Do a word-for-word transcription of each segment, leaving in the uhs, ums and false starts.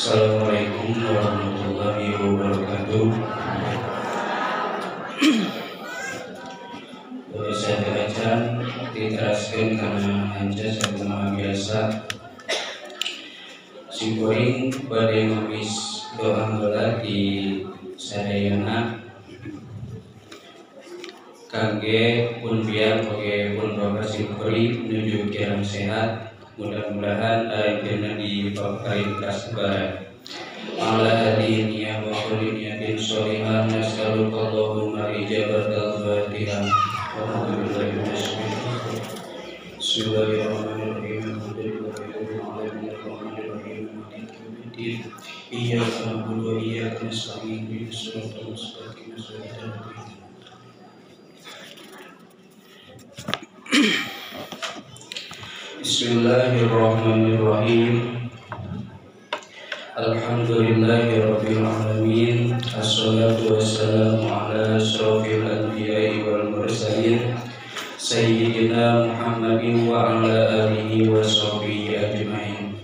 Assalamualaikum warahmatullahi wabarakatuh. Saya belajar diteraskan karena hanya saya biasa si kuring pada nulis doa gelar di sadayana kage pun biar kage pun bapak si kuring menuju kirang sehat. Mudah-mudahan akhirnya di paparin kasbaran ala hadin ya wa khulin bin sholihan nas'alukallahumma ijabatal fatihah wa billahi minasyaitonir bismillahirrahmanirrahim iyyaka na'budu wa iyyaka nasta'in ihdinas siratal mustaqim siratal ladzina Bismillahirrahmanirrahim. Alhamdulillahirabbil alamin. Assalatu wassalamu ala asyrofil anbiya'i wal mursalin sayyidina Muhammadin wa ala alihi wa sahbihi ajmain.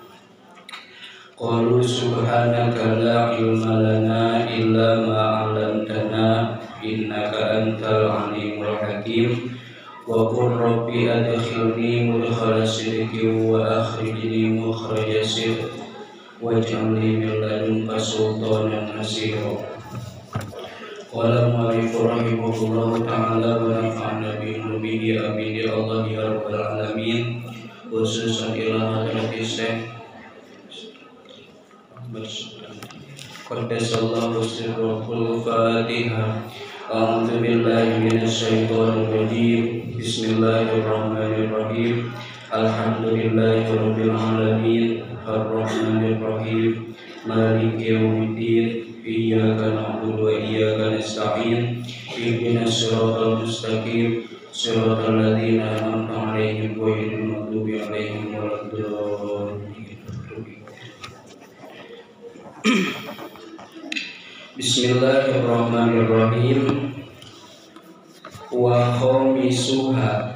Qalu subhanaka la ilma lana illa ma 'allamtana innaka antal alimul hakim. Wa qur rabbi adkhilni mudkhala sidqin wa akhrijni mukhraja sidqin waj'alni min ladunka sultanan nasira. Qala mu'allif rahimahullahu ta'ala wa nafa'na bihi amin ya Allah ya rabbal alamin. Khususan ila hadrati Syekh Qaddasallahu sirrahul Fatihah. A'udzu billahi minasyaitonir rajim. Bismillahirrahmanirrahim. Alhamdulillahirabbil alamin. Arrahmanir rahim. Maliki yaumiddin. Iyyaka na'budu wa iyyaka nasta'in. Ihdinas siratal mustaqim. Siratal ladzina an'amta 'alaihim ghairil maghdubi 'alaihim waladdallin. Bismillahirrahmanirrahim. Wa khamisuha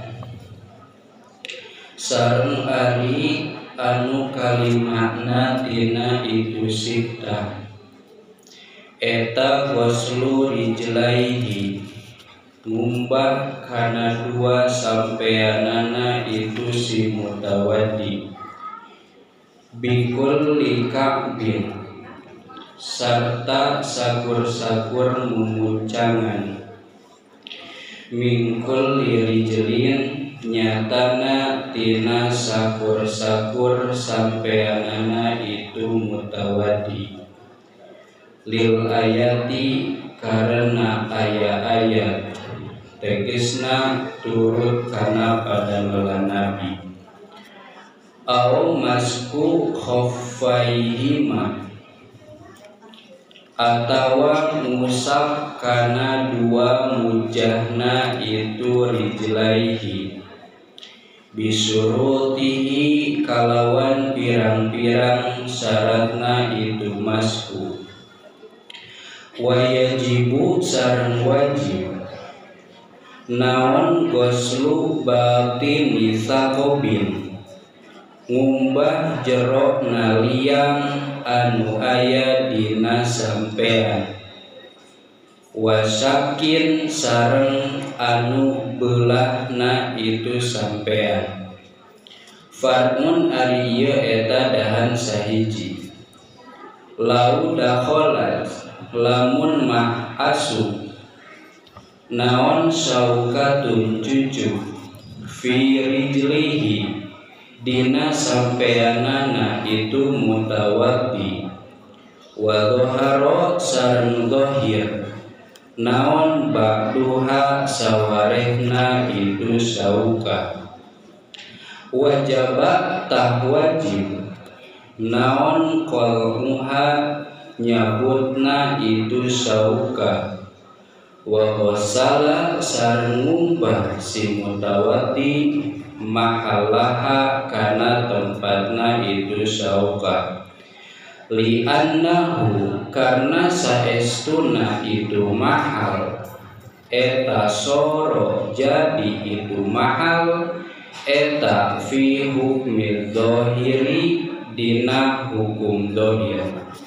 sareng ari anu kalimatna tina itu sita eta waslu rijlaihi ngumbah kana dua sampeanana itu si mutawaddi bikul likabin sarta sakur-sakur memuncangan mingkul lirijlin nyatana tina sakur-sakur sampeanana itu mutawadi lil ayati karena ayat-ayat tegesna turut kana pada nabi au masku khaffaihima atawa musaf kana dua mujahna itu rijlaihi bisurutihi kalawan pirang-pirang syaratna itu masku wa yajibu sareng wajib naon goslu batini sakobin ngumbah jero naliang anu aya dina sampean wasakin sareng anu beulahna itu sampean farmun ari ieu eta dahan sahiji lau dakholat lamun mah asu naon saukatun cucu fi rijlihi dina sampeanana itu mutawaddi wa dhahara sareng dhahir naon ba'duha sawarehna itu sauka wajaba tah wajib naon qalmuha nyabutna itu sauka wa ghasala sareng ngumbah si mutawaddi mahalaha kana tempatna itu sauka li annahu karena saestuna itu mahal eta soro jadi itu mahal eta fi hukmil dhahiri dina hukum dohir.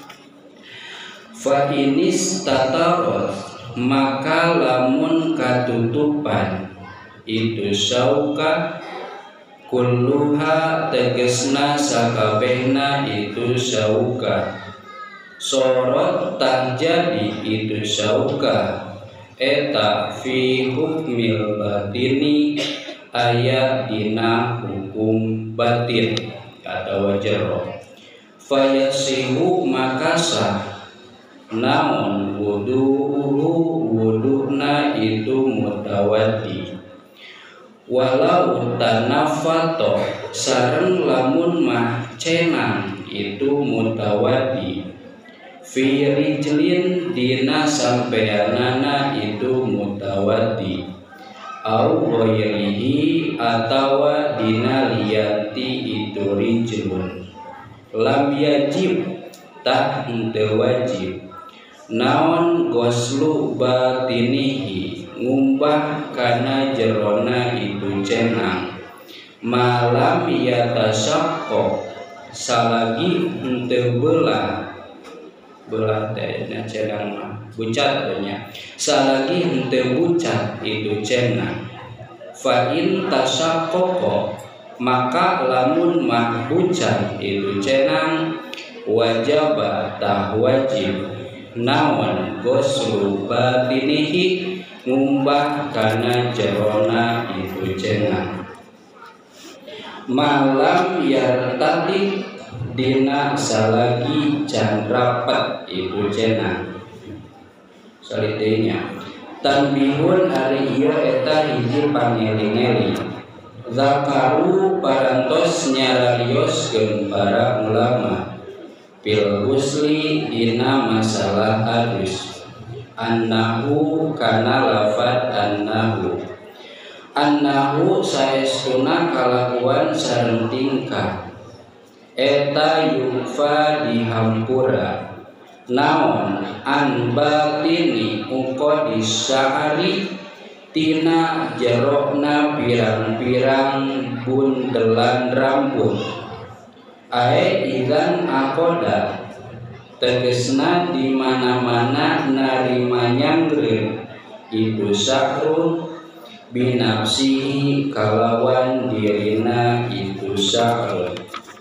Fa inis tatarot maka lamun katutupan itu syauka kulluha tegesna sakabehna itu syauka sorot tak jadi itu syauka eta fi hukmil batini aya dina hukum batin atau jero fayasihu makasa naon wudu'uhu wudu'na itu mutawaddi walau tanafato sareng lamun mah cenang itu mutawaddi fi rijlin dina sampeanana itu mutawaddi au ghairihi atawa dina liyati itu rijlun lam yajib tak henteu wajib naon goslu batinihi ngumbah kana jerona itu cenang malam yatasyaqqo salagi henteu belah belah teh cenang mah bucat nya salagi henteu bucat itu cenang fa in tasyaqqo maka lamun mah bucat itu cenang wajib tah wajib naon goslu batinihi ngumbah kana jerona itu cenang malam yartadi dina salagi can rapat itu cenang salitinya tanbihun ari ieu eta hiji pangeling-eling zakaru parantos nyararioskeun para ulama fil husli dina masalah hadis annahu kana lafad annahu annahu saestuna kalakuan sareng tingkah eta yufa dihampura naon an batini uko disyari tina jerokna pirang-pirang bundelan rambut ae idan akoda tegesna di mana-mana narima nyangreun itu syahrun binafsihi kalawan dirina itu syahrun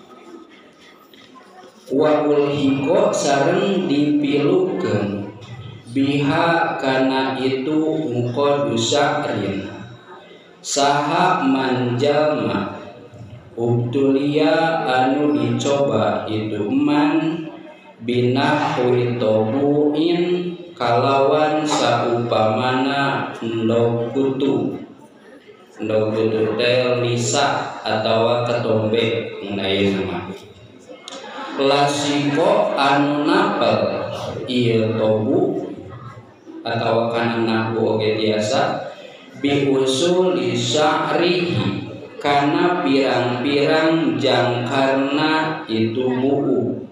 wa ulhiko sareng dipilukeun biha kana itu muqaddu syahrin saha manjalma ubtulia anu dicoba itu man binahwi tobuin kalawan saupamana endog kutu endog kutu tel nisa atau ketombe mengenai nama lasiko anu napel ieu tobu atau kana nahu oge biasa bi usuli sya'rihi kana pirang-pirang jangkarna itu buku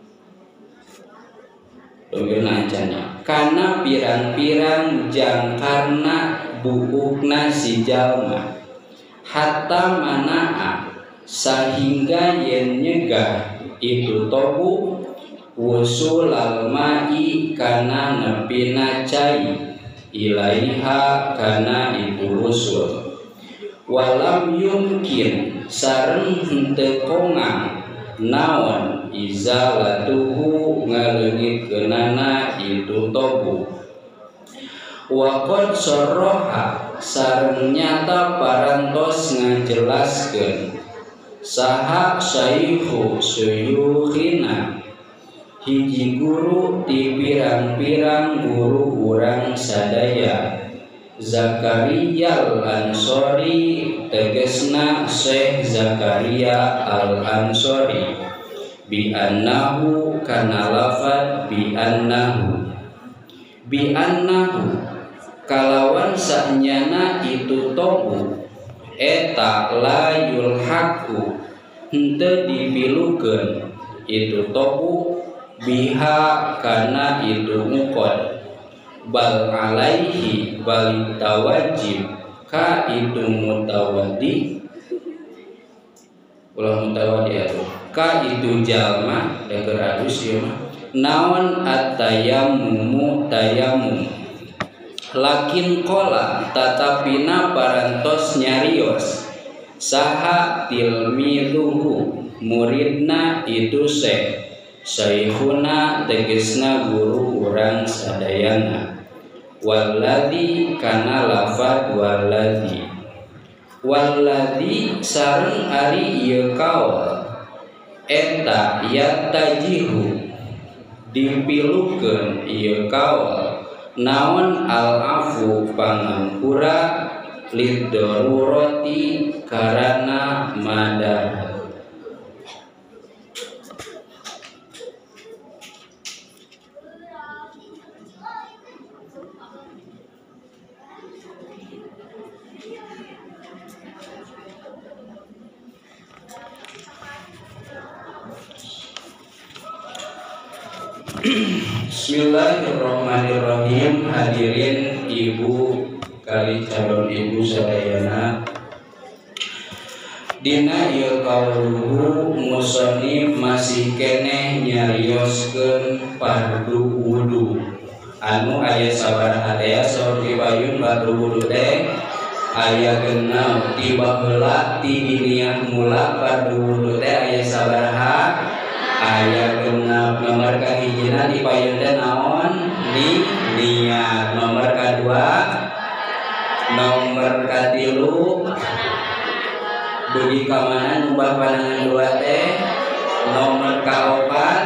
Dogeunacana kana pirang-pirang jangkarna buukna si jalma hatta manaa sehingga yen nyegah itu tobu wusul almai kana nepina cai ilaiha kana itu wusul walam yumkin sareng henteu kongang naon izalatuhu ngaleungitkeunana itu tobu wa qad sarraha sareng nyata parantos ngajelaskeun saha syaihu suyukhina hiji guru di pirang-pirang guru urang sadaya Zakaria al-Ansori tegesna Syekh Zakaria al-Ansori bi annahu kana lafad bi annahu bi annahu kalawan sanyana itu tobu eta la yulhaku henteu dipilukeun itu tobu biha kana itu muqad bal alaihi bal tawajib ka itu mutawaddi ulah mutawadi'atun ka itu jalma deger alus ieu mah naon at-tayammumu tayamum lakin qala tatapina parantos nyarios saha tilmiduhu muridna itu syekh syaihuna tegesna guru urang sadayana walladzi kana lafad walladzi walladzi sareng ari ieu kaul eta yatajihu dipilukeun ieu kaul naon al-afu pangampura liddarurati karana madar. Bismillahirrahmanirrahim. Hadirin ibu kali calon ibu sadayana, dina ieu kauluhu musannif masih keneh nyarioskeun fardu wudu anu aya sabaraha teh saurti payun fardu wudu teh aya genep tiba heula ti diniah mula fardu wudu teh aya sabaraha aya genep. Nomor kahijina di payun teh naon ni niat, nomor kadua nomor katilu dugi ka mana ngubah pandangan dua teh, nomor kaopat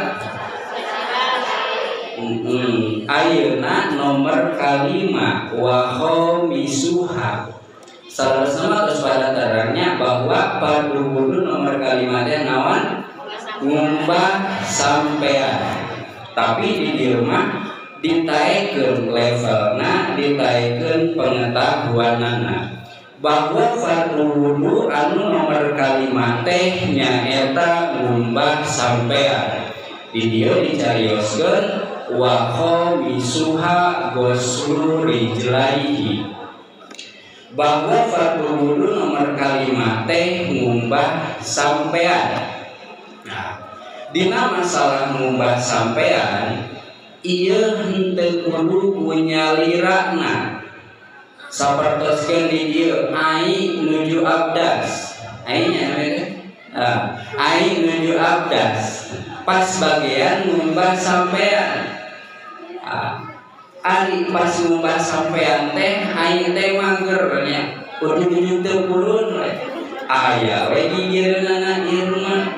hmm. ayeuna nomor kalima wa khamisuha salasana terus pada terangnya bahwa fardu wudu nomor kalima teh naon ngumbah sampean, tapi di dieu mah ditaekeun levelna, ditaekeun pengetahuanana bahwa fardu wudu anu nomor kalima teh nyaeta ngumbah sampean. Di dieu dicarioskeun wa khamisuha ghuslu rijlaihi, bahwa fardu wudu nomor kalima teh ngumbah sampean. Dina masalah ngumbah sampean ieu henteu kudu kunyalirana sapertoskeun di dieu ai nuju abdas ai nya ah ai nuju abdas pas bagian ngumbah sampean ah ari pas ngumbah sampean teh ai teh mangger nya kudu nuju teu pulun aya we di dieureunana ieu mah.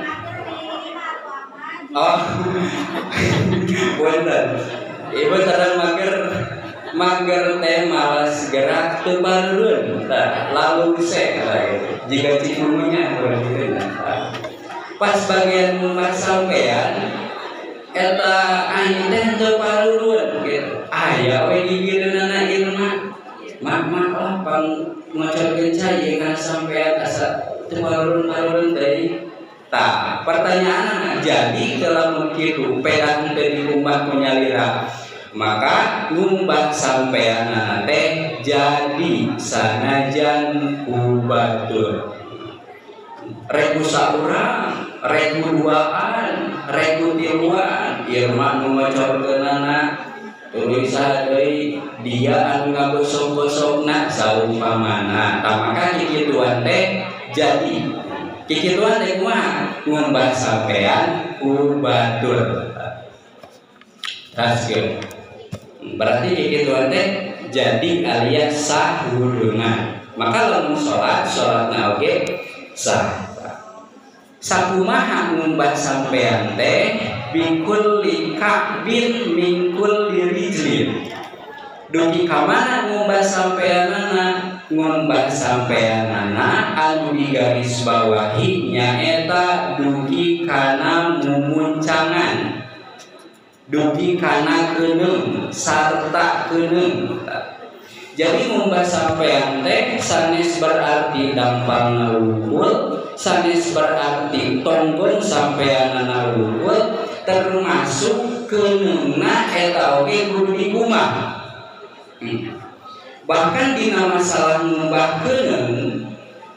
Oh, bener. Ibu terang mager, mager teh malas gerak teu bareun, lalu se jika cikumunya berarti. Pas bagian ngumbah sampean, eta aing teh teu bareun gitu. Aya we di dieureunana ieu mah. Mak-mak lah pang ngocorkeun cai ka sampean asa teu bareun-bareun deui. Nah, pertanyaan jadi kalau begitu pedang dari umat menyalira maka ngumbah sampean teh jadi sanajan kubatur regu saurang regu duaan regu tiluan ieu mah nu ngocorkeunana tulisan deui dia anu ngagosok-gosokna saumpamana tah maka kikituan teh jadi kikituan teh kumaha ngumbah sampean kubatur raskeun berarti kikituan teh jadi alias sah wuduna maka lamun salat salatna oge sah sakumaha ngumbah sampean teh bikulli ka'bin min kulli rijlin dugi ka mana ngumbah sampeanana ngumbah sampeanana anu digaris bawahi nyaeta dugi kana mumuncangan dugi kana keuneuh sarta keuneuh. Jadi ngumbah sampean teh sanes berarti dampangna wungkul, sanes berarti tonggon sampeanana wungkul, termasuk keuneuhna eta oge kudu dikumah. Bahkan dina masalah ngumbah keuneuh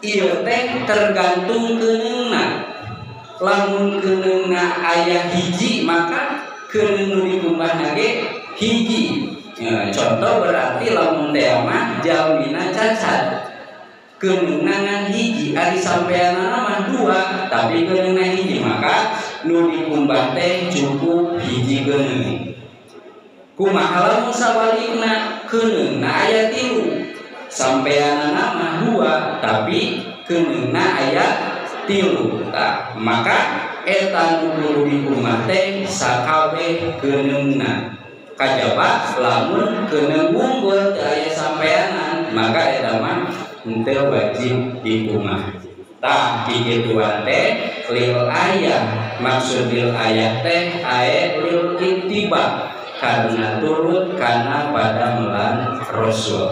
ieu teh tergantung keuningna. Lamun keuningna aya hiji maka keuning nu dikumbahna ge hiji. Ya, contoh berarti lamun teh mah jalmina cacat. Keuningna ngan hiji, ari sampeanana mah dua, tapi keuningna hiji maka nu dikumbah teh cukup hiji keuning. Kumaha lamun sabalikna keuningna aya tilu, sampeanana mah dua, tapi keuningna aya tilu. Tah, maka eta nu kudu dikumbah teh sakabeh keuningna. Kajaba lamun keuning unggul teu aya sampeanan, maka eta mah henteu wajib dikumbah. Tah kikituan teh lil ayah, maksud lil ayah teh ae lil ittiba, karena turut kana pada melan Rasul.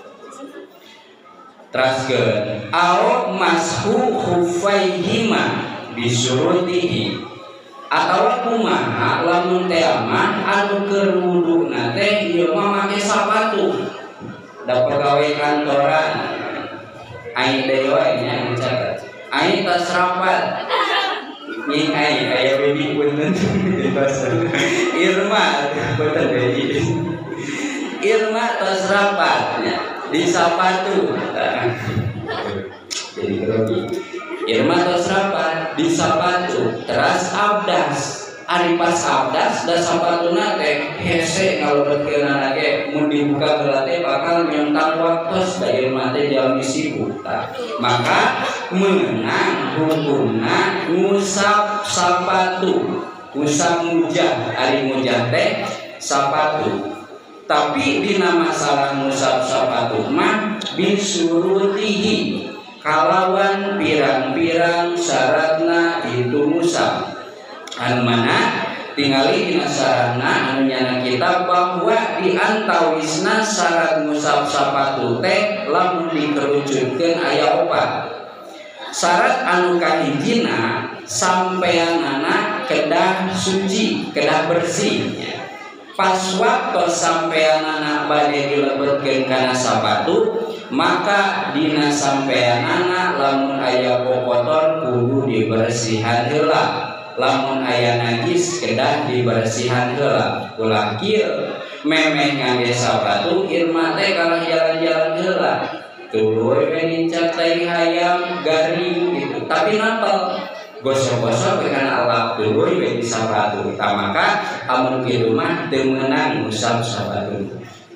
Teraskeun au mashu khufaihima bisurutihi, atawa kumaha lamun teh mah anu keur wuduna teh ieu mah make sapatu da pegawai kantoran ai deui nya dicatat ai tas rapat ning ai aya baby punten di pasar Irma punten baby Irma tas rapat di sapatu jadi grogi Irma tas rapat di sapatu teras abdas ari pas abdas da sapatuna teh hese ngalurutkeunana ge mun dibuka geula teh bakal nyontang waktos da Irma teh jalmi sibuk. Maka meunang hukumna ngusap sapatu, ngusap mujah, ari mujah teh sapatu. Tapi dina masalah ngusap sapatu mah bisurutihi, kalawan pirang-pirang syaratna itu ngusap. Anu mana tingali dina sarana anu nyana kitab bahwa di antawisna syarat ngusap sapatu teh lamun dikerucutkeun aya opat. Syarat anu kahijina sampeanana kedah suci, kedah bersih. Pas waktu sampeanana bade dilebetkeun kana sapatu, maka dina sampeanana lamun aya kotor kudu dibersihan heula. Lamun aya najis kedah dibersihan heula. Ulah kieu memeh ngangge sapatu Irma teh kalau jalan-jalan heula tuluy we dicat teh hayam garing gitu, tapi napal gosok-gosok kana alap tuluy we di sapatu. Tah maka amun kieu mah teu meunang ngusap sapatu.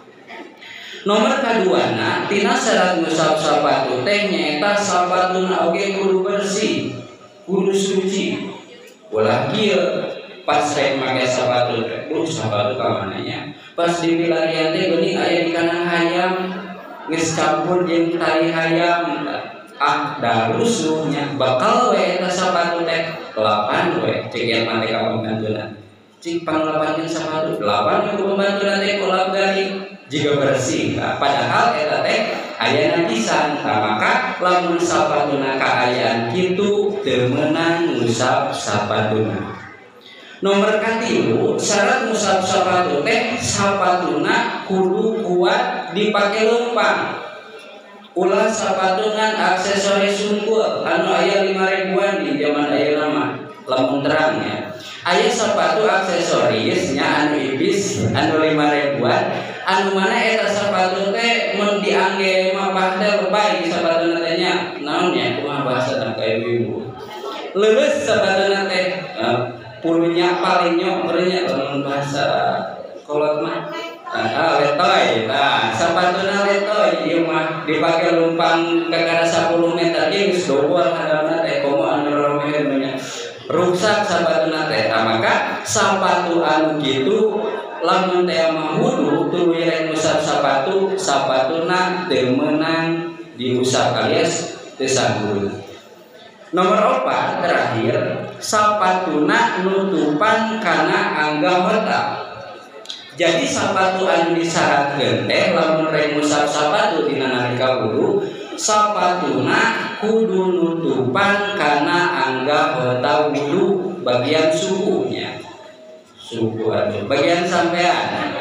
Nomor kaduana tina syarat ngusap sapatu teh nyaeta sapatuna oge kudu bersih, kudu suci. Ulah kieu pas rek make sapatu teh, duh sapatu ka mananya? Pas di pilarian teh geuning aya di kana hayam, geus campur jeung tali hayam. Ah, da rusuhnya bakal we eta sapatu teh lapan we cek yang mate ka pembantuna. Cik panglapankeun sapatu, lapan ku pembantuna teh kolab garing jika bersih. Nah, padahal eta teh aya najisan. Nah, maka lamun sapatuna kaayaan kitu teu meunang ngusap sapatuna. Nomor katilu syarat ngusap sapatu teh sapatuna kudu kuat dipake leumpang. Ulah sapatu ngan aksesoris sungkul anu aya lima ribuan di zaman ayeuna mah lamun terang ya. Aya sapatu aksesorisnya anu ibis anu lima ribuan anu mana eta sapatu teh mun diangge mah teh lebay sapatuna teh nya naon nya kumaha bahasana ka ibu leuleus sapatuna teh pulunya paling nyok merenya lamun bahasa kolot mah ah letoy. Nah sapatuna letoy ieu mah dipake lumpang kakara sepuluh meter ge geus dobol hadana teh komo anu romeheun nya rusak sapatuna teh. Maka sapatu anu kitu lamun teh mah wudu tuluy rek ngusap sapatu, sapatuna teu meunang diusap alias teu sanggul. Nomor opat terakhir sapatuna nutupan kana anggota. Jadi sapatu anu disyaratkeun teh lamun rek ngusap sapatu dina nalika wudu, sapatuna kudu nutupan kana anggota wudu bagian suhunya. Suhu atuh bagian sampean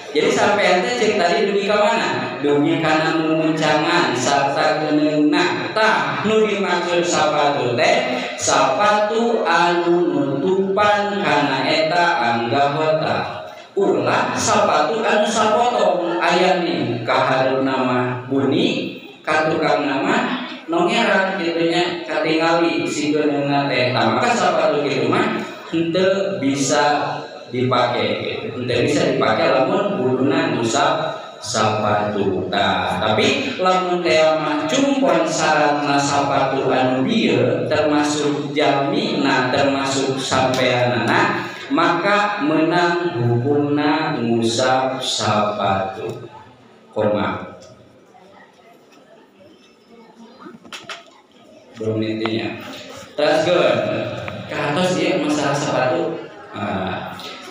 Jadi sampai ente cek tadi dugi ka mana? Dugi kana mumuncangan sarta geneungna. Tah nu dimaksud sapatu teh sapatu anu nutupan kana eta anggahota. Ulah sapatu anu sapotong aya nih kahareuna mah bunyi katukang nama nongeran gitu nya katingali si geneungna teh. Tah maka sapatu kitu mah henteu bisa dipakai gitu. Henteu bisa dipakai lamun buluna nusap sapatu. Nah, tapi lamun teh mah cumpon syaratna sapatu anu dieu termasuk jamina termasuk sampeanana maka menang hukumna ngusap sapatu. Koma belum intinya. Teruskeun ka atos ieu masalah sapatu. Nah,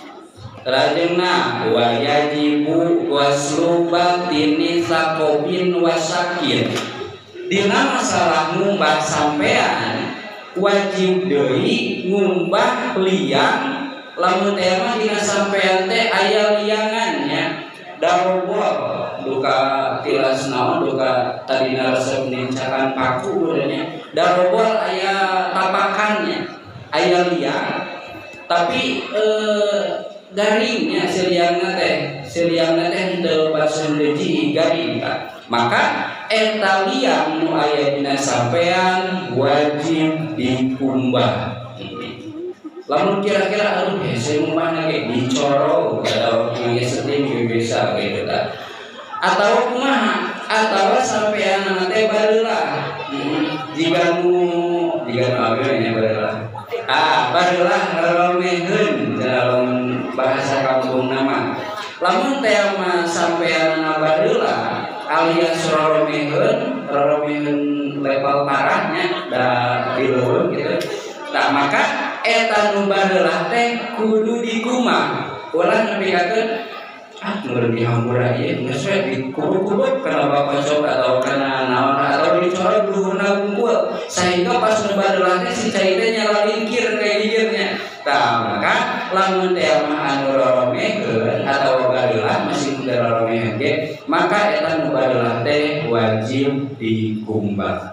rajengna wa yajibu waslu batini sakobin wasakin. Dina masalah ngumbah sampean wajib deui ngumbah liang lamun teh mah dina sampean teh aya liangannya darobol duka tilas naon duka tadina resep nincakan paku urangnya darobol aya tapakannya aya liang tapi eh, garingnya seliangna teh seliangna teh henteu basun deji garing ta maka eta liang nu aya dina sampean wajib dikumbah. Lamun kira-kira aduh hese ngumbahna ge dicoro atau ngage seting bisa gitu ta atau kumaha atawa sampean teh baheula jika nu jika nu abdi nya baheula ah baheula romeheun dalam bahasa kampung nama lamun teh mah sampean baheula alias romeheun romeheun level parahnya da dileuweung gitu tak maka eta nu baheula teh kudu dikumah ulah nepi kakeun ah nu dihampura ieu geus we dikubuk-kubuk kana bapak coba atau kana naon atau dicorot luhurna bungkul sehingga pas nu baheula teh si cai teh nyala lingkir kayak gigirnya tah maka lamun teh mah anu roromeheun atau baheula masih kudu roromeheun ge maka eta nu baheula teh wajib dikumbah.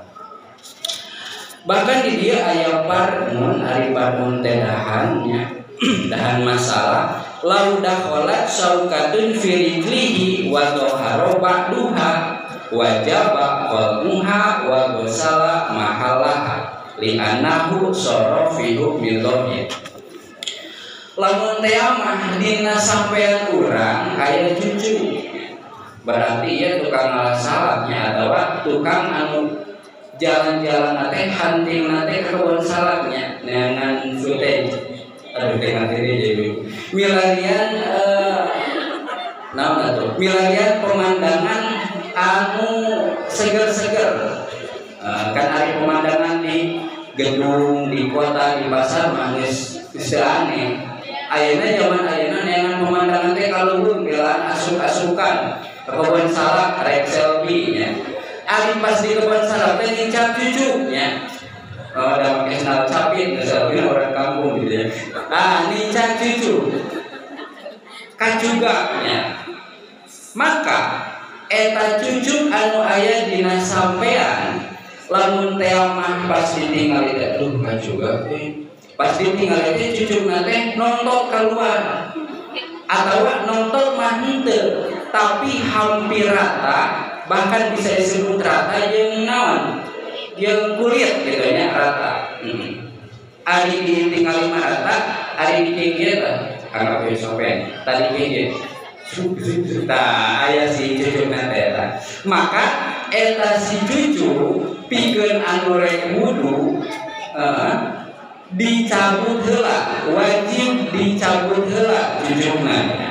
Bahkan di dia aya parmun ari parmun teh dahannya dahan masalah lau dakhalat saukatun fi rijlihi wa dhahara ba'duha wajaba qalmuha wa ghusala mahallaha li annahu sarafihu min dhahir. Lamun teh mah dina sampean urang aya cucu berarti ya tukang ngalah salahnya atau tukang anu jalan-jalan nate hunting nate ke kebun salaknya dengan footage aduh dengan ini jadi milarian uh, nah tuh milarian pemandangan anu seger-seger uh, kan ada pemandangan di gedung di kota di pasar manis aneh ayeuna zaman ayeuna dengan pemandangan teh kaluhur bilang asuk-asukan ke kebun salak rek selfie nya ari pas di kebun salak teh nyincap cucunya. Oh, ada pakai sandal capit, misalnya orang kampung gitu ya. Ah, nyincap cucu. Kan juga ya. Maka eta cucu anu aya dina sampean lamun teh mah pas ditinggal teh tuh kan juga teh. Pas ditinggal teh cucuna teh nonton keluar. Atawa nonton mah henteu, tapi hampir rata. Bahkan bisa disebut rata yang naon yang kulit gitu ya rata hmm. Ari ditinggal lima rata ari dikengge anggap ya sampean tadi kengge nah aya si cucu teh maka eta si cucu pikeun anu rek wudu uh, dicabut heula wajib dicabut heula cucuna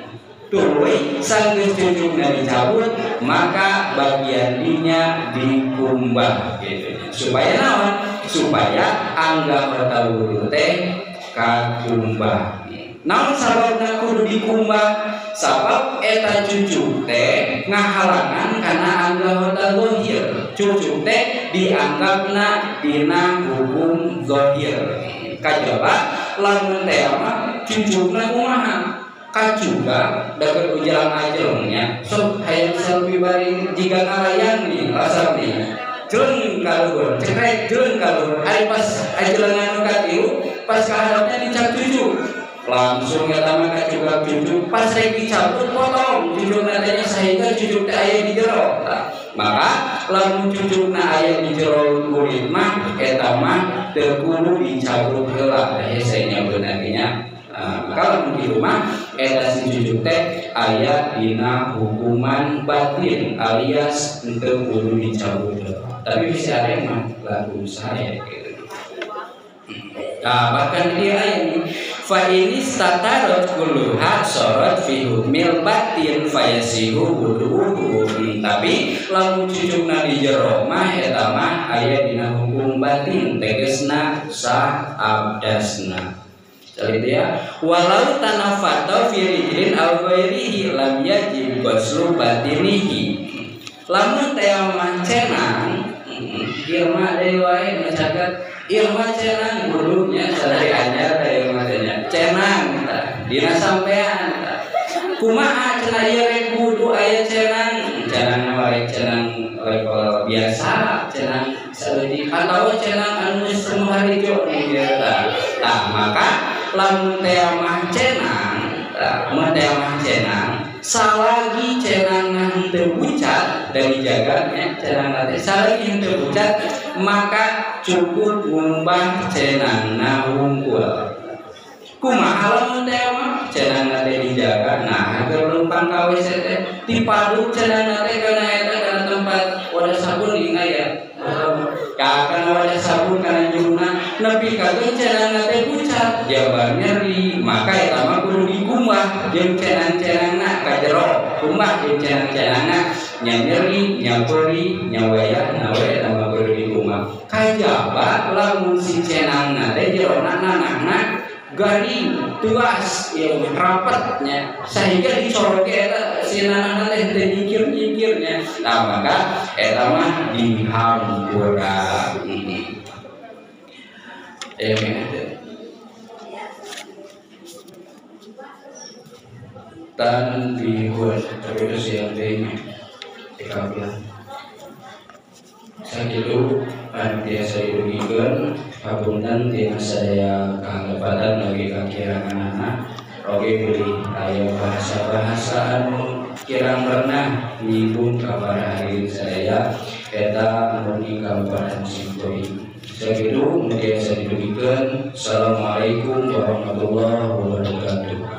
tuluy sanggeus cucuna dicabut maka bagian dinya dikumbah gitu supaya naon supaya anggapna wudu teh kakumbah naon sababna kudu dikumbah sabab eta cucu teh ngahalangan kana anggapna zahir cucu teh dianggapna dina hukum zahir kajaba lamun teh mah cucuna kumaha kacuga dapat ujaran ajelnya sok hayang selfie bari jika kalayan nih asal nih jeleng kalur cekrek jeleng kalur hari pas ajelengan nukat iu pas kaharapnya dicap cucu langsung ya tama kacuga cucu pas rek dicabut potong cucu nadanya sehingga cucu teh aya di jero maka lamun cucu na aya di jero kulit mah eta mah teu kudu dicabut heula hesenya beunarnya. Nah, kalau di rumah eta si cucu teh aya dina hukuman batin alias teu kudu dicabut. Tapi bisa ada mah lagu saya gitu. Nah, bahkan dia ayat fa ini statarot kulluha sorot fi hukmil batin fayasihu wudu'uhu. Tapi lamun cucukna di jero mah eta mah aya dina hukum batin tegesna sah abdasna. Jadi dia walau tanafata fi rijlin aw ghairihi lam yajib ghuslu batinihi. Lamun teh mancenang ieu mah deui wae mencatat ieu mah cenang gurunya sadari anyar ieu mah cenang dina sampean kumaha cenah ieu rek kudu aya cenang cenang wae cenang level biasa cenang saeutik atawa cenang anu geus rumaharijo eta. Tah maka lamun teh mah cenang mun teh mah cenang salagi cenangna henteu bucat dari jaganya cenangna teh salagi henteu bucat maka cukup ngumbah cenangna wungkul kumaha lamun teh mah cenangna teh dijaga nah keur numpang ka W C teh dipadu cenangna teh kana eta kana tempat wadah sabun ingat ya ka kana wadah sabun kana juruna nepi ka cenangna teh bucat jabar nyeri maka eta mah kudu digumbah jeung cenang-cenangna ka jero kumbah jeung cenang-cenangna nya nyeri nya perih nya wayah na we eta mah kudu digumbah kajaba lamun si cenangna teh jerona nanahna garing tuas yang rapatnya sehingga disorot ke eta si nanahna teh teu nyingkir-nyingkirnya nah maka eta mah dihampura eh tan dibuat terus yang lainnya dikablah sakitu panitia saya dugikeun hapunten tina saya kahlepatan lagi kakirangan anak oge beli aya bahasa-bahasa anu kirang pernah nyinggung kabar hari saya eta anu di Kabupaten Singkoi sakitu mugia saya dugikeun. Assalamualaikum warahmatullahi wabarakatuh.